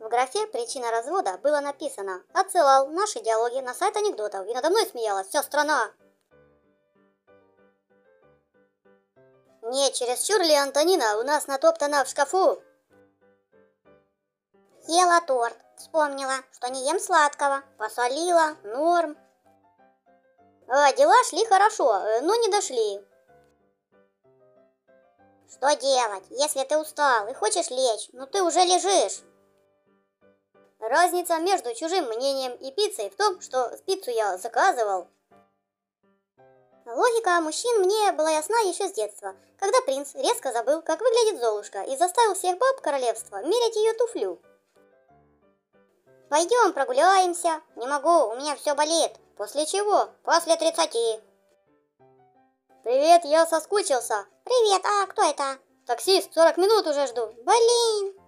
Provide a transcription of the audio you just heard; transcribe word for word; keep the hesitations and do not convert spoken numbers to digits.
В графе «Причина развода» было написано: «Отсылал наши диалоги на сайт анекдотов, и надо мной смеялась вся страна». Не чересчур ли, Антонина, у нас натоптана в шкафу? Ела торт, вспомнила, что не ем сладкого, посолила, норм. А, дела шли хорошо, но не дошли. Что делать, если ты устал и хочешь лечь, но ты уже лежишь? Разница между чужим мнением и пиццей в том, что пиццу я заказывал. Логика мужчин мне была ясна еще с детства, когда принц резко забыл, как выглядит Золушка, и заставил всех баб королевства мерять ее туфлю. Пойдем прогуляемся. Не могу, у меня все болит. После чего? После тридцати. Привет, я соскучился. Привет, а кто это? Таксист, сорок минут уже жду. Блин.